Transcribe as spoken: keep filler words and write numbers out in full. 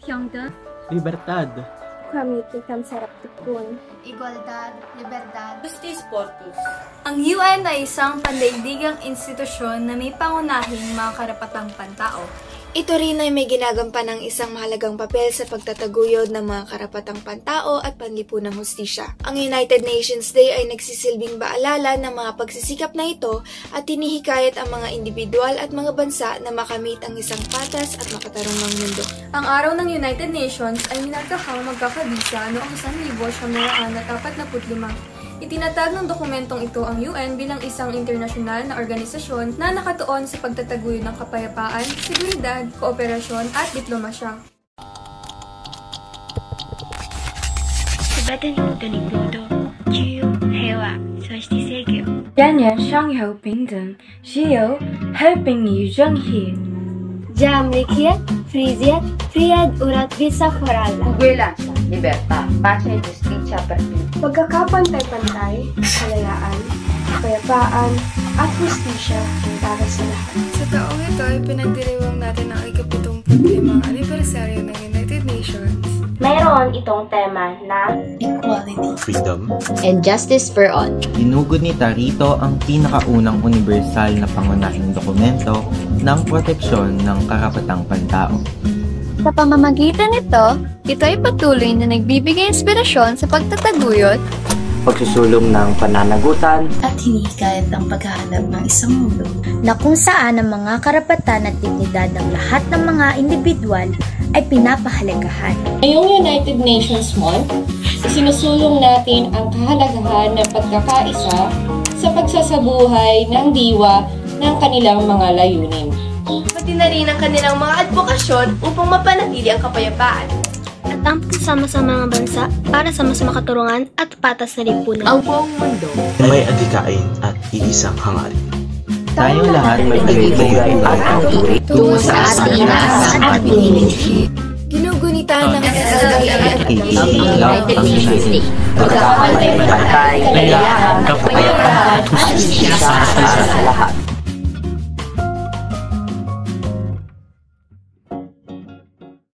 平等 Libertad, Equality, sarap tukun. Igualdad, libertad, Justice Portus. Ang U N ay isang pandaigdigang institusyon na may pangunahing mga karapatang pantao. Ito rin ay may ginagampan ng isang mahalagang papel sa pagtataguyod ng mga karapatang pantao at panlipunang hustisya. Ang United Nations Day ay nagsisilbing baalala ng mga pagsisikap na ito at tinihikayat ang mga individual at mga bansa na makamit ang isang patas at makatarungang mundo. Ang araw ng United Nations ay minarkahang magkakabisa noong isang libo siyam na daan at apat na put lima. Itinatag ng dokumentong ito ang U N bilang isang internasyonal na organisasyon na nakatuon sa pagtataguyod ng kapayapaan, seguridad, kooperasyon at diplomasya. 全ての人に平等、自由、平和、そして正義を。 人人享有平等、自由、和平与正义。 Jamlikiet, Friziet, Fried Urat Visa Forala. Ugwelansa, libertad, paz y justicia perfecta. Pagkakapantay-pantay, kalayaan, kapayapaan, at hustisya para sa lahat. Sa taong ito ay pinagdiriwang natin ang ikapitumput limang anibersaryo ng United Nations. Mayroon itong tema na Equality, freedom, and justice for all. Tinugod ni Tarito ang pinakaunang universal na pangunahing dokumento ng proteksyon ng karapatang pantao. Sa pamamagitan nito, ito ay patuloy na nagbibigay inspirasyon sa pagtataguyod, pagsusulong ng pananagutan, at hinihikayat ang paghahanap ng isang mundo na kung saan ang mga karapatan at dignidad ng lahat ng mga individual ay pinapahalagahan. Ngayong United Nations Month, sinusulong natin ang kahalagahan ng pagkakaisa sa pagsasabuhay ng diwa ng kanilang mga layunin. Pati na rin ang kanilang mga advokasyon upang mapanatili ang kapayapaan. At ang pagsama sa mga bansa para sa mas makaturungan at patas na lipunan. Ang buong mundo may adhikain at iisang hangarin. Tayong lahat may bigay at ang turi tungo sa ating inaasaan at pinili. Ginugunitan ng Iilaw ang United pagkakapantay-pantay, kalayaan, kapayapaan, hustisya sa lahat.